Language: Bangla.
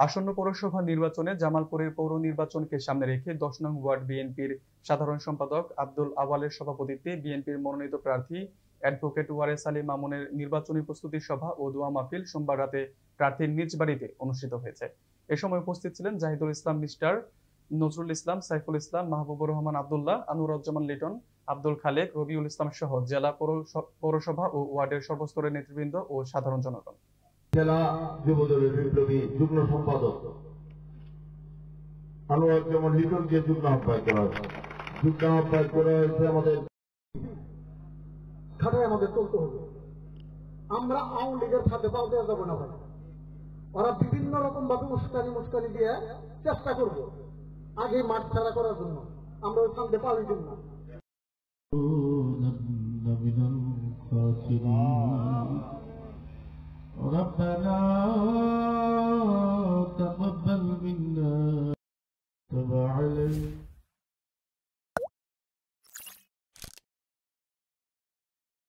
আসন্ন পৌরসভা নির্বাচনে জামালপুরের পৌর নির্বাচনকে সামনে রেখে 10 নং ওয়ার্ড বিএনপির সাধারণ সম্পাদক আব্দুল আওয়ালের সভাপতিত্বে বিএনপির মনোনীত প্রার্থী অ্যাডভোকেট ওয়ারেস আলী মামুনের নির্বাচনী প্রস্তুতি সভা ও দোয়া মাহফিল সোমবার রাতে প্রার্থীর নিজ বাড়িতে অনুষ্ঠিত হয়েছে। এ সময় উপস্থিত ছিলেন জাহিদুল ইসলাম মিস্টার, নজরুল ইসলাম, সাইফুল ইসলাম, মাহবুবুর রহমান আব্দুল্লাহ, আনুরুজ্জামান লিটন, আব্দুল খালেক, রবিউল ইসলাম সহ জেলা পৌরসভা ও ওয়ার্ডের সর্বস্তরের নেতৃবৃন্দ ও সাধারণ জনগণ। জেলা যুবদলের বিপ্লবী যুগ্ম সম্পাদক আনুরুজ্জামান লিটনকে যুগ্ম আহ্বায়ক করা হয়েছে। যুগ্ম আহ্বায়ক করা হয়েছে আমাদের খাটায় আমাদের চলতে হবে। আমরা আওয়ামী লীগের সাথে পাও দেওয়া যাবো না ভাই। ওরা বিভিন্ন রকম ভাবে মুস্কানি দিয়ে চেষ্টা করবো আগে মাঠ ছাড়া করার জন্য। আমরা ওই সামনে পাওয়ার জন্য ربنا تقبل منا تب علينا